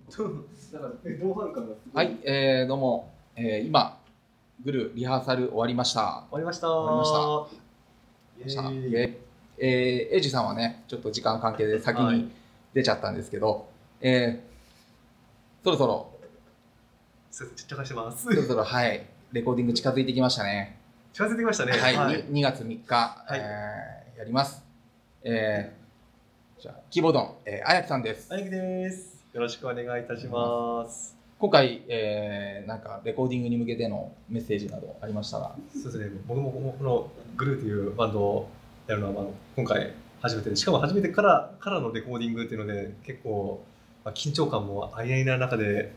だから同伴感がすごはい、どうも、今グルリハーサル終わりました。 終わりました。 終わりました。エイジさんはね、ちょっと時間関係で先に出ちゃったんですけど、そろそろちっちゃかしてます。 そろそろはいレコーディング近づいてきましたね。 近づいてきましたね。 はい、2月3日、やります。じゃあキーボードのあやきさんです。 あやきです。よろしくお願いいたします。 今回、なんかレコーディングに向けてのメッセージなどありましたら。 そうですね。僕もこのグルーというバンドをやるのは今回初めてで、しかも初めてからのレコーディングっていうので結構、緊張感もあいあいな中で、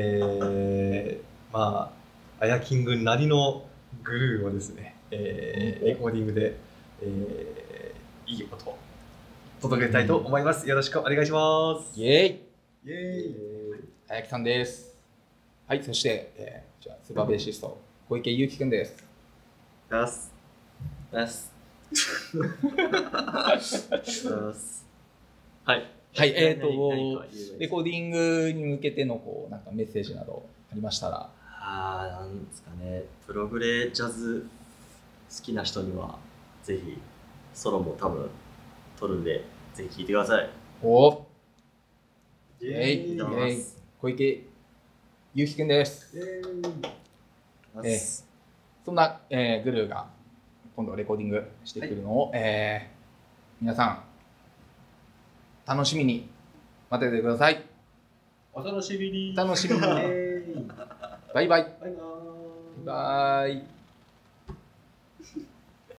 あやキングなりのグルーをですね、レコーディングで、いい音を届けたいと思います。よろしくお願いします。 イエーイ。 イエーイ。 あやきさんです。はい、そして、じゃあスーパーベーシスト小池祐希くんです。 です。はい。 はい、レコーディングに向けてのこうなんかメッセージなどありましたら。 なんですかね。プログレジャズ好きな人にはぜひソロも多分撮るんでぜひ聴いてください。 おー。 イエーイ。 小池祐希くんです。そんな、グルーが今度レコーディングしてくるのを、皆さん楽しみに待っててください。 お楽しみに。 楽しみに。バイバイ。 バイバイ。 バイバイ。